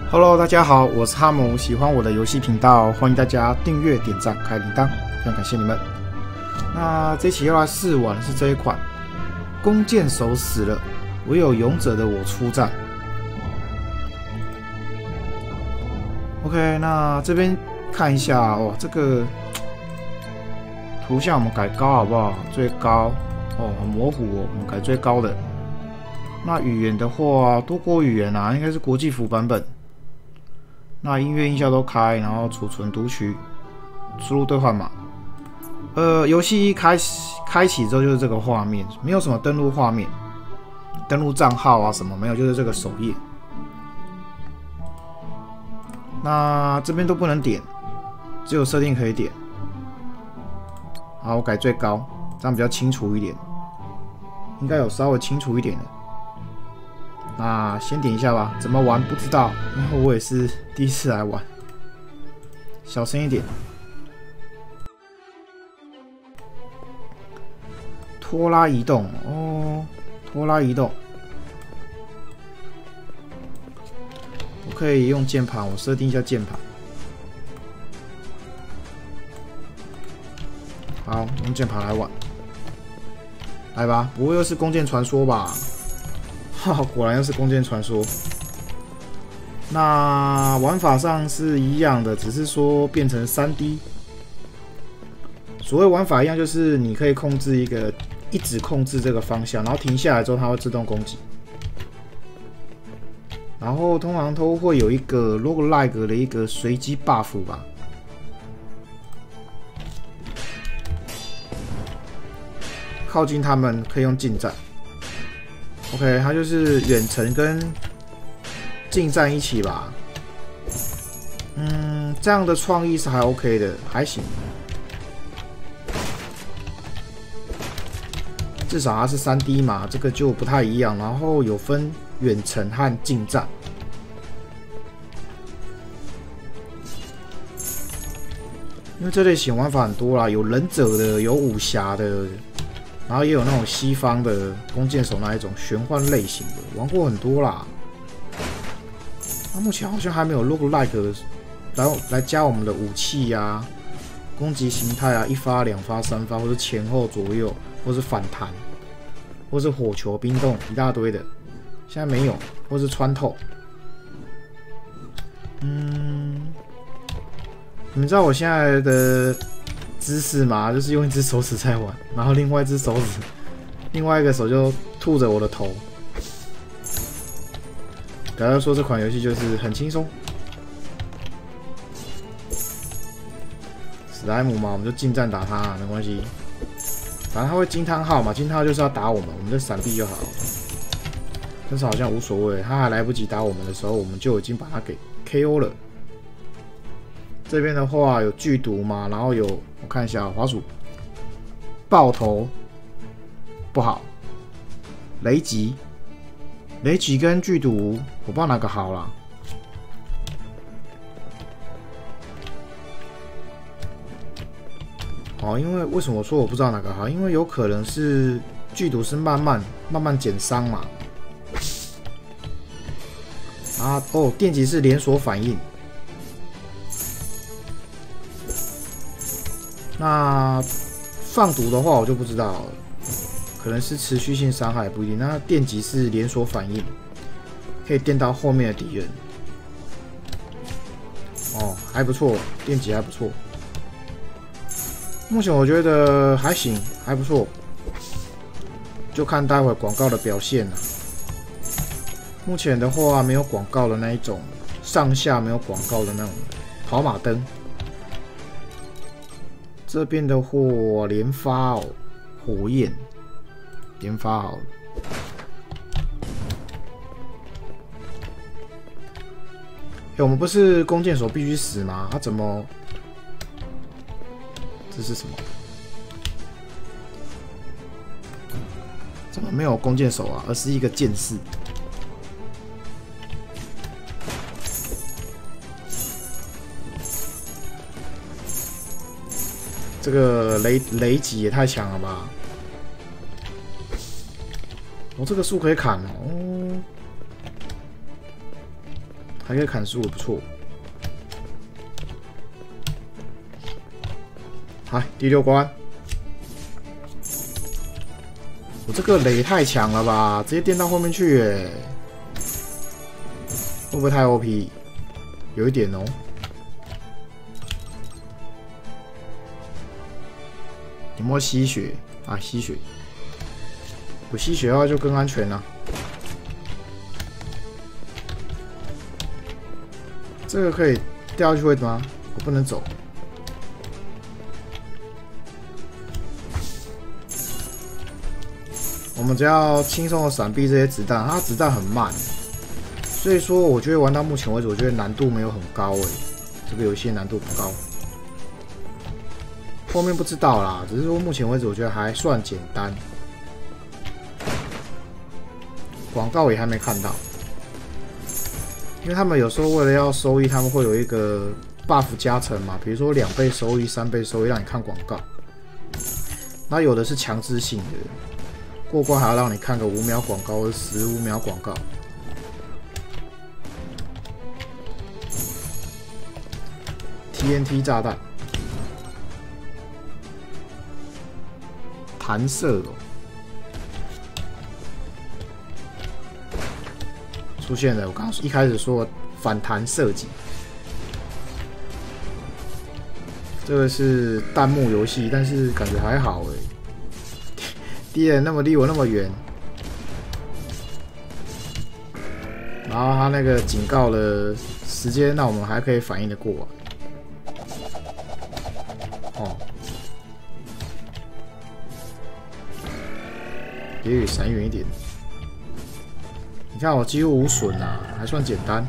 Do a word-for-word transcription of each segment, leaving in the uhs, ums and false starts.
Hello， 大家好，我是哈姆，喜欢我的游戏频道，欢迎大家订阅、点赞、开铃铛，非常感谢你们。那这期要来试玩的是这一款，弓箭手死了，唯有勇者的我出战。OK， 那这边看一下哦，这个图像我们改高好不好？最高哦，很模糊哦，我们改最高的。那语言的话，多国语言啊，应该是国际服版本。那音乐、音效都开，然后储存、读取、输入兑换码。呃，游戏一开始开启之后就是这个画面，没有什么登录画面、登录账号啊什么没有，就是这个首页。那这边都不能点，只有设定可以点。好，我改最高，这样比较清楚一点，应该有稍微清楚一点的。那先点一下吧，怎么玩不知道，因为我也是第一次来玩。小声一点。拖拉移动哦，拖拉移动。我可以用键盘，我设定一下键盘。好，用键盘来玩。来吧，不会又是弓箭传说吧？哈，果然又是弓箭传说。那玩法上是一样的，只是说变成 三 D。所谓玩法一样，就是你可以控制一个，一直控制这个方向，然后停下来之后，它会自动攻击。然后通常都会有一个 roguelike 的一个随机 buff 吧。靠近他们可以用近战。OK， 它就是远程跟近战一起吧。嗯，这样的创意是还 OK 的，还行。至少它是 三 D 嘛，这个就不太一样。然后有分远程和近战。因为这类型玩法很多啦，有忍者的，有武侠的。然后也有那种西方的弓箭手那一种玄幻类型的，玩过很多啦。那目前好像还没有 roguelike 来来加我们的武器啊、攻击形态啊，一发、两发、三发，或是前后左右，或是反弹，或是火球、冰冻，一大堆的。现在没有，或是穿透。嗯，你们知道我现在的姿势嘛，就是用一只手指在玩，然后另外一只手指，另外一个手就吐着我的头。大家说这款游戏就是很轻松。史莱姆嘛，我们就近战打他，没关系。反正他会惊叹号嘛，惊叹号就是要打我们，我们就闪避就好。但是好像无所谓，他还来不及打我们的时候，我们就已经把他给 K O 了。这边的话有剧毒嘛，然后有我看一下滑鼠，爆头不好，雷击，雷击跟剧毒我不知道哪个好啦。哦，因为为什么说我不知道哪个好？因为有可能是剧毒是慢慢慢慢减伤嘛。啊哦，电击是连锁反应。那放毒的话，我就不知道了，可能是持续性伤害，不一定。那电击是连锁反应，可以电到后面的敌人。哦，还不错，电击还不错。目前我觉得还行，还不错，就看待会广告的表现了。目前的话，没有广告的那一种，上下没有广告的那种跑马灯。这边的货连发哦，火焰连发好了。欸，我们不是弓箭手必须死吗？他、啊、怎么？这是什么？怎么没有弓箭手啊？而是一个剑士。这个雷雷击也太强了吧！我、哦、这个树可以砍哦。 还可以砍树，不错。好，第六关。我这个雷太强了吧，直接垫到后面去耶，会不会太 O P？ 有一点哦。有没有吸血啊？吸血，有吸血的话就更安全了。这个可以掉下去会吗？我不能走。我们只要轻松的闪避这些子弹，它子弹很慢，所以说我觉得玩到目前为止，我觉得难度没有很高诶，这个游戏难度不高。后面不知道啦，只是说目前为止我觉得还算简单。广告也还没看到，因为他们有时候为了要收益，他们会有一个 buff 加成嘛，比如说两倍收益、三倍收益，让你看广告。那有的是强制性的。过关还要让你看个五秒广告或者十五秒广告。T N T 炸弹，弹射哦，出现了。我刚刚一开始说反弹射击，这个是弹幕游戏，但是感觉还好哎。敌人那么离我那么远，然后他那个警告的时间，那我们还可以反应的过来。哦，也闪远一点。你看我几乎无损啊，还算简单。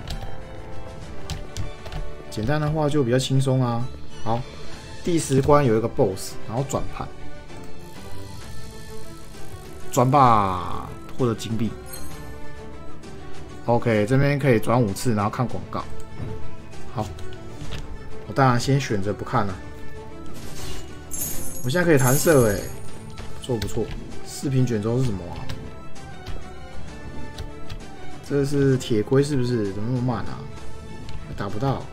简单的话就比较轻松啊。好，第十关有一个 B O S S， 然后转盘。转吧，获得金币。OK， 这边可以转五次，然后看广告。好，我当然先选择不看了。我现在可以弹射哎，不错不错。视频卷轴是什么啊？这是铁龟是不是？怎么那么慢啊？打不到。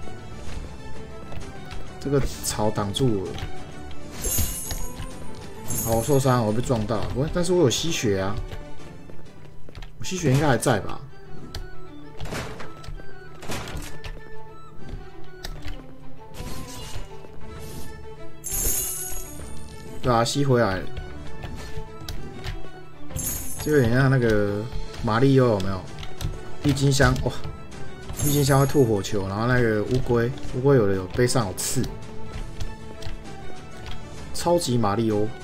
这个草挡住了。好，我受伤，我被撞到，我但是我有吸血啊，我吸血应该还在吧？对啊，吸回来了。这个有点像那个马里奥有没有？郁金香哇，郁金香会吐火球，然后那个乌龟，乌龟有的有背上有刺，超级马里奥。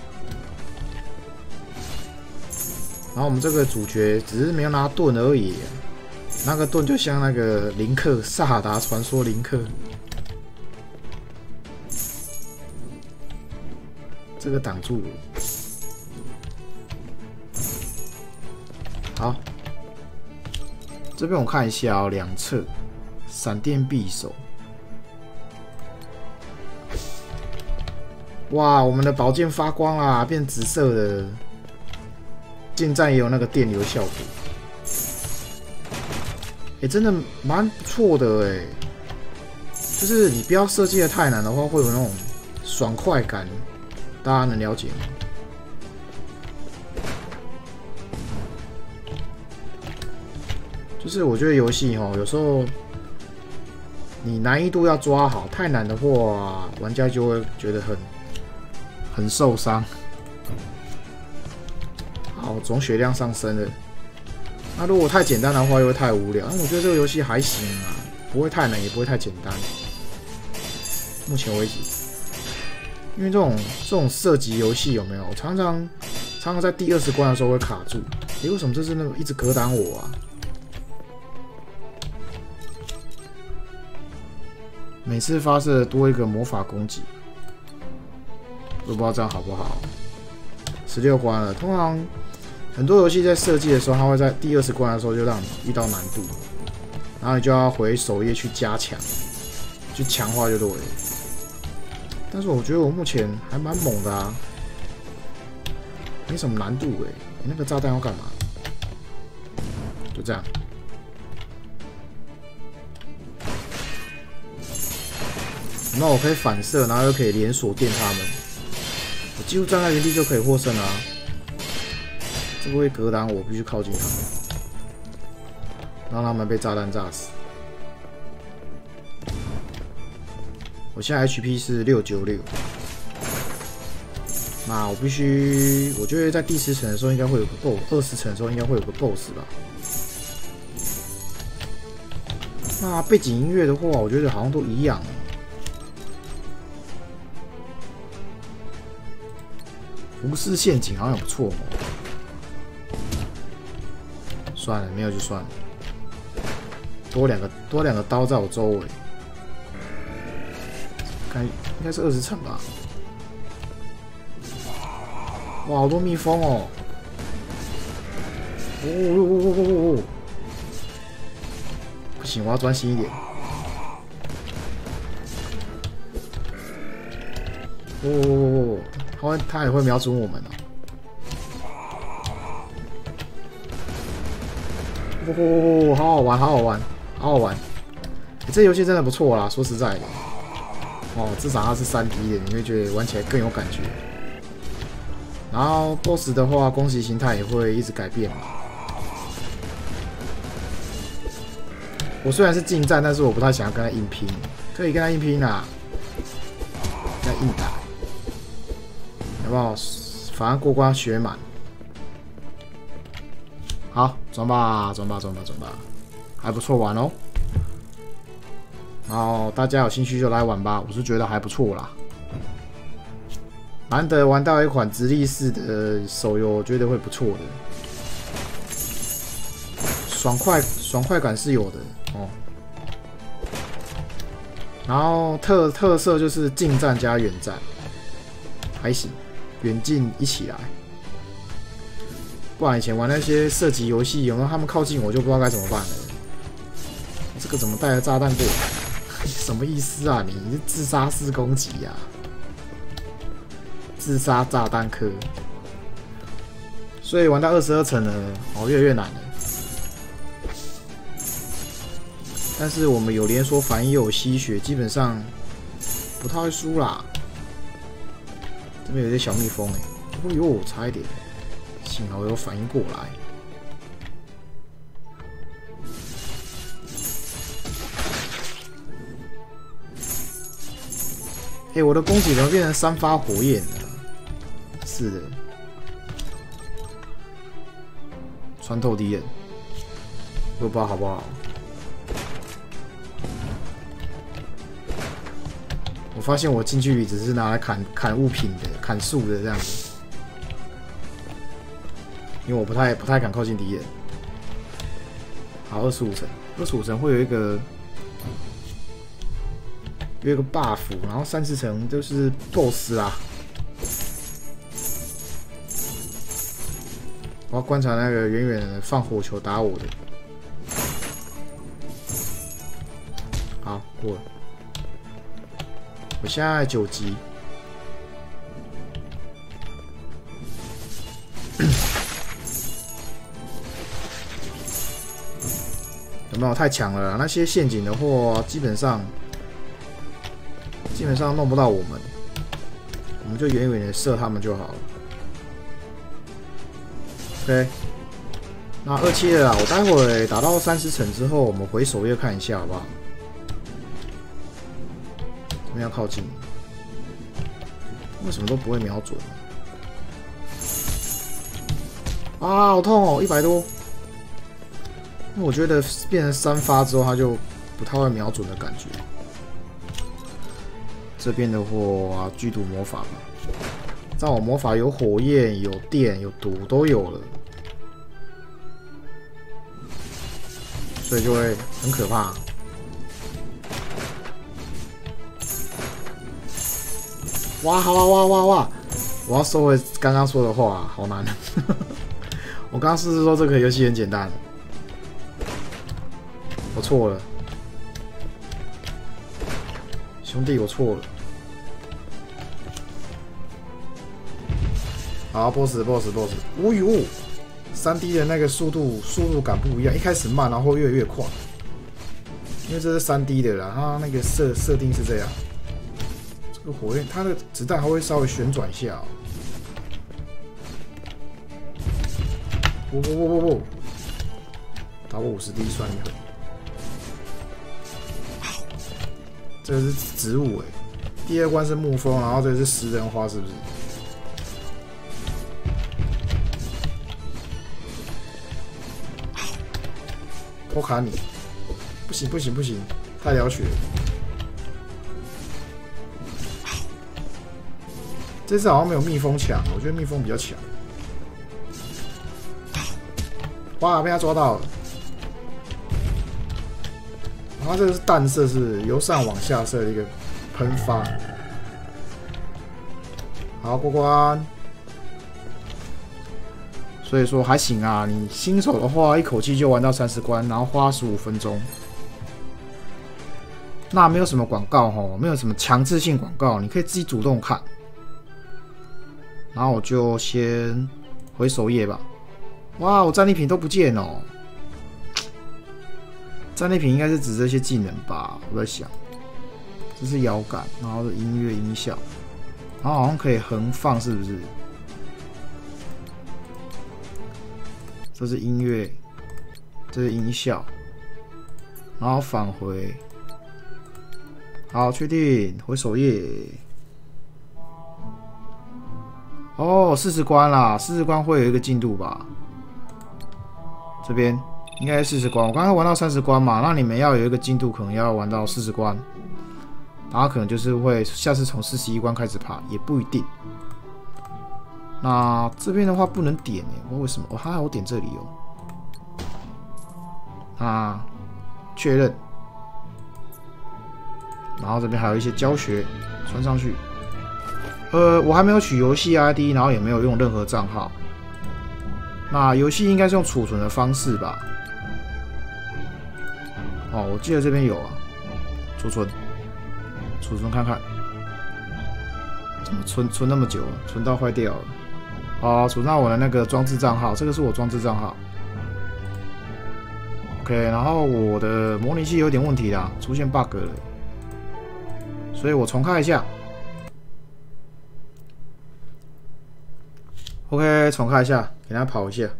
然后我们这个主角只是没有拿盾而已，那个盾就像那个林克萨尔达传说林克，这个挡住了。好，这边我看一下哦，两侧闪电匕首。哇，我们的宝剑发光啦，变紫色的。近战也有那个电流效果，哎、欸，真的蛮不错的哎。就是你不要设计的太难的话，会有那种爽快感，大家能了解吗？就是我觉得游戏哈，有时候你难易度要抓好，太难的话，玩家就会觉得很很受伤。好，总血量上升了。那如果太简单的话，又会太无聊。那我觉得这个游戏还行啊，不会太难，也不会太简单。目前为止，因为这种这种射击游戏有没有？常常常常在第二十关的时候会卡住。诶、欸，为什么这是那个一直格挡我啊？每次发射多一个魔法攻击，我不知道这样好不好。十六关了，通常很多游戏在设计的时候，它会在第二十关的时候就让你遇到难度，然后你就要回首页去加强，去强化就对了。但是我觉得我目前还蛮猛的啊，没什么难度哎、欸。你那个炸弹要干嘛？就这样。 那我可以反射，然后又可以连锁电他们，我几乎站在原地就可以获胜啊！这个会格挡我，必须靠近他们，让他们被炸弹炸死。我现在 H P 是六九六，那我必须，我觉得在第十层的时候应该会有个 BOSS， 二十层的时候应该会有个 BOSS 吧。那背景音乐的话，我觉得好像都一样。无视陷阱好像也不错哦。算了，没有就算了。多两个多两个刀在我周围，看应该是二十层吧。哇，好多蜜蜂哦！哦哦哦哦哦哦！不行，我要专心一点。哦哦哦哦！他会，他也会瞄准我们啊！哦哦哦！好好玩，好好玩，好好玩！欸、这游戏真的不错啦，说实在的。哦，至少它是 三 D 的，你会觉得玩起来更有感觉。然后 B O S S 的话，攻击形态也会一直改变嘛。我虽然是近战，但是我不太想要跟他硬拼，可以跟他硬拼啊，跟他硬打。好不好？反正过关学满。好，转吧，转吧，转吧，转吧，还不错玩哦。然后大家有兴趣就来玩吧，我是觉得还不错啦。难得玩到一款直立式的手游，我觉得会不错的。爽快，爽快感是有的哦。然后特特色就是近战加远战，还行。远近一起来，不然以前玩那些射击游戏，有没有他们靠近我就不知道该怎么办了。这个怎么带着炸弹过来？什么意思啊你？你是自杀式攻击呀、啊？自杀炸弹客。所以玩到二十二层了，哦，越来越难了。但是我们有连锁反应，又有吸血，基本上不太会输啦。这边有一些小蜜蜂哎、欸，哦呦，差一点，幸好有反应过来。哎、欸，我的攻击怎么变成三发火焰了？是的，穿透敌人，我不知道好不好。我发现我近距离只是拿来砍砍物品的、砍树的这样子，因为我不太不太敢靠近敌人。好，二十五层，二十五层会有一个有一个 buff， 然后三十层就是 B O S S 啦。我要观察那个远远的放火球打我的。好，过了。我现在九级，有没有太强了啦？那些陷阱的话，基本上基本上弄不到我们，我们就远远的射他们就好了。OK， 那二期的啦，我待会打到三十层之后，我们回首页看一下好不好？这边要靠近，为什么都不会瞄准？啊，好痛哦，一百多。那我觉得变成三发之后，它就不太会瞄准的感觉。这边的话，剧毒魔法嘛，在我魔法有火焰、有电、有毒都有了，所以就会很可怕。哇哇哇哇哇！我要收回刚刚说的话，好难。我刚刚是不是说这个游戏很简单？我错了，兄弟，我错了。好 ，boss boss boss， 哦呦，三 D 的那个速度速度感不一样，一开始慢，然后越来越快。因为这是三 D 的啦，它那个设设定是这样。 这个火焰，它的子弹还会稍微旋转一下、哦。不不不不不，打我五十滴算一个。这个是植物哎、欸，第二关是木蜂，然后这个是食人花，是不是？我卡你！不行不行不行，太了血了。这次好像没有蜜蜂强，我觉得蜜蜂比较强。哇，被他抓到了！然后这个是弹射，是由上往下射的一个喷发。好，过关。所以说还行啊，你新手的话，一口气就玩到三十关，然后花十五分钟。那没有什么广告吼，没有什么强制性广告，你可以自己主动看。然后我就先回首页吧。哇，我战利品都不见哦。战利品应该是指这些技能吧？我在想，这是摇杆，然后是音乐音效，然后好像可以横放，是不是？这是音乐，这是音效，然后返回。好，确定回首页。哦，四十关啦，四十关会有一个进度吧？这边应该四十关，我刚刚玩到三十关嘛，那你们要有一个进度，可能要玩到四十关，然后可能就是会下次从四十一关开始爬，也不一定。那这边的话不能点哎，我为什么？我、哦、还好我点这里哦。那确认，然后这边还有一些教学传上去。呃，我还没有取游戏 I D， 然后也没有用任何账号。那游戏应该是用储存的方式吧？哦，我记得这边有啊，储存，储存看看，怎么存存那么久啊？存到坏掉了。好，储到我的那个装置账号，这个是我装置账号。OK， 然后我的模拟器有点问题啦，出现 bug 了，所以我重开一下。OK， 重开一下，给它跑一下。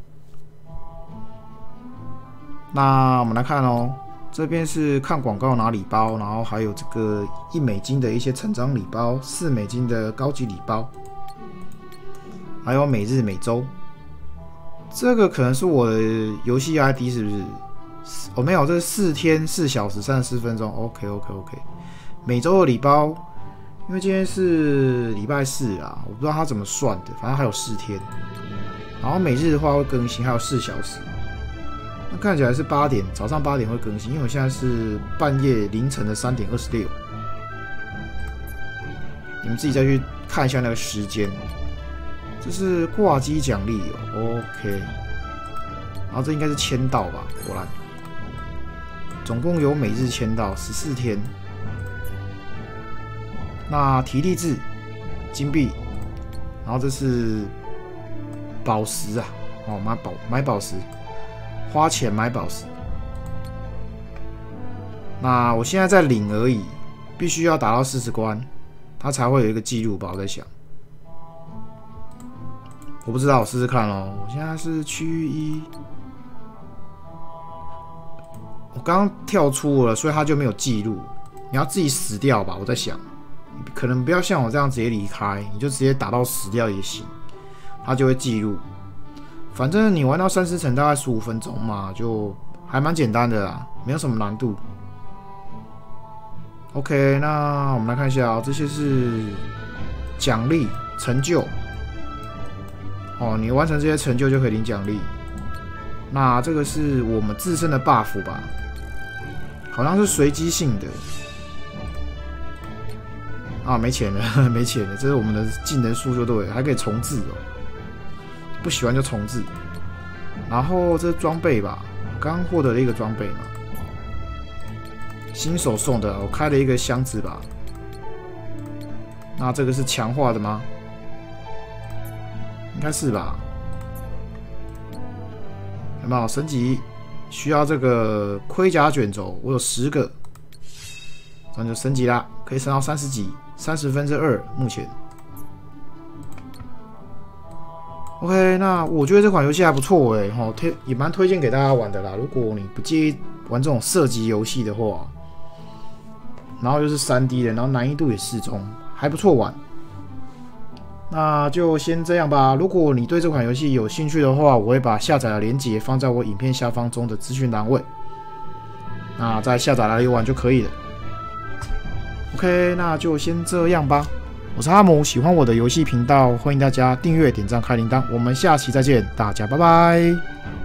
那我们来看哦，这边是看广告拿礼包，然后还有这个一美金的一些成长礼包，四美金的高级礼包。还有每日每周，这个可能是我的游戏 I D 是不是？哦，没有，这是四天四小时三十四分钟。OK OK OK， 每周的礼包，因为今天是礼拜四啦，我不知道它怎么算的，反正还有四天。然后每日的话会更新，还有四小时。那看起来是八点，早上八点会更新，因为我现在是半夜凌晨的三点二十六。你们自己再去看一下那个时间。这是挂机奖励哦 ，OK， 然后这应该是签到吧，果然，总共有每日签到十四天。那体力制、金币，然后这是宝石啊，哦，买宝买宝石，花钱买宝石。那我现在在领而已，必须要打到四十关，它才会有一个记录吧，我在想。我不知道，我试试看咯。我现在是区一，我刚刚跳出了，所以它就没有记录。你要自己死掉吧？我在想，可能不要像我这样直接离开，你就直接打到死掉也行，它就会记录。反正你玩到三十层大概十五分钟嘛，就还蛮简单的啦，没有什么难度。OK， 那我们来看一下、哦，这些是奖励成就。哦，你完成这些成就就可以领奖励。那这个是我们自身的 buff 吧？好像是随机性的。啊，没钱了，没钱了，这是我们的技能树就对了，还可以重置哦。不喜欢就重置。然后这是装备吧，刚刚获得了一个装备嘛，新手送的，我开了一个箱子吧。那这个是强化的吗？应该是吧？有没有升级？需要这个盔甲卷轴，我有十个，这样就升级啦，可以升到三十级， 三十分之二目前。OK， 那我觉得这款游戏还不错哎，哈，推也蛮推荐给大家玩的啦。如果你不介意玩这种射击游戏的话，然后又是 三 D 的，然后难易度也适中，还不错玩。那就先这样吧。如果你对这款游戏有兴趣的话，我会把下载的链接放在我影片下方中的资讯栏位，那在下载来游玩就可以了。OK， 那就先这样吧。我是哈姆，喜欢我的游戏频道，欢迎大家订阅、点赞、开铃铛。我们下期再见，大家拜拜。